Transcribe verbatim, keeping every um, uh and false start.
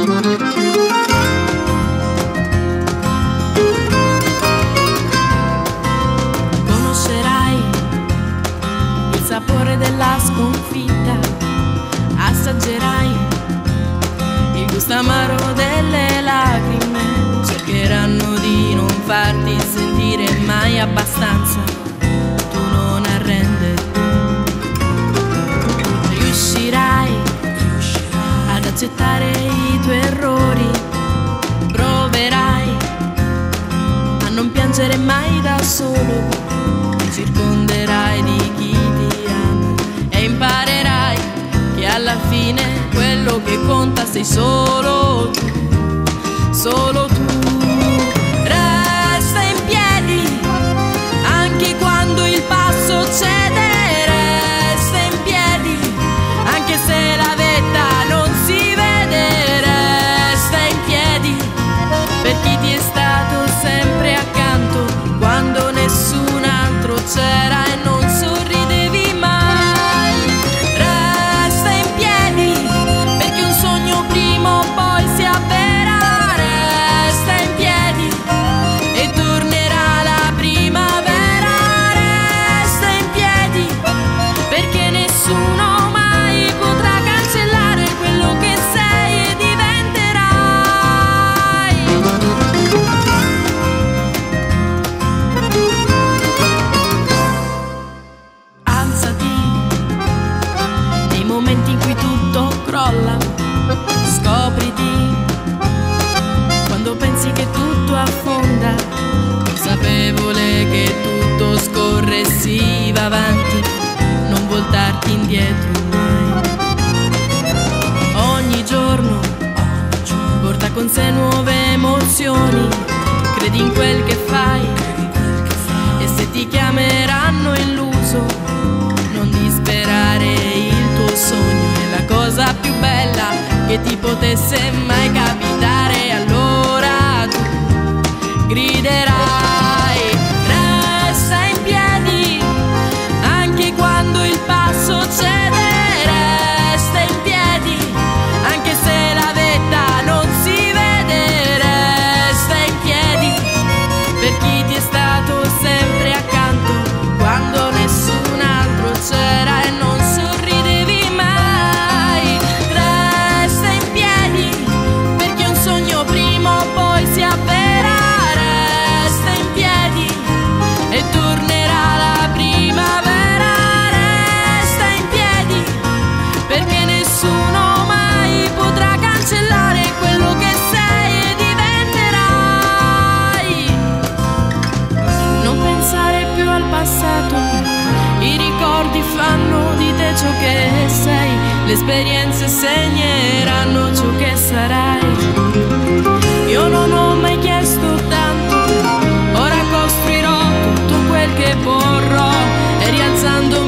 sapore della sconfitta, assaggerai il gusto amaro delle lacrime. Cercheranno di non farti sentire mai abbastanza, tu non arrenderti. Riuscirai ad accettare i tuoi errori, proverai a non piangere mai da solo, ti circonderai di chi ti ama e imparerai che alla fine quello che conta sei solo tu, solo tu. Resta in piedi anche quando il passo cede, resta in piedi anche se la vetta non si vede, resta in piedi per chi ti è stato sempre accanto quando nessun altro c'era e non sorridevi mai. Resta in piedi perché un sogno prima o poi si avvera, resta in piedi e tornerà la primavera, resta in piedi perché nessuno mai potrà cancellare quello che sei e diventerai. Alzati nei momenti in cui tutto crolla, scopriti quando pensi che tutto affonda, consapevole che tutto scorre e si va avanti, non voltarti indietro mai. Ogni giorno porta con sé nuove emozioni, credi in quel che fai e se ti chiameranno illuso non disperare, il tuo sogno è la cosa più bella che ti potesse mai capitare, allora tu griderai. Resta in piedi anche quando il passo cede, resta in piedi anche se la vetta non si vede, resta in piedi per chi ti è stato sempre accanto quando nessun altro c'era e non sorridevi mai. Resta in piedi perché un sogno prima o poi si avvera, resta in piedi e tornerà la primavera, resta in piedi perché nessuno mai potrà cancellare quello che sei e diventerai. Non pensare più al passato, i ricordi fanno di te ciò che sei, le esperienze segneranno ciò che sarai. Io non ho mai chiesto tanto, ora costruirò tutto quel che vorrò e rialzando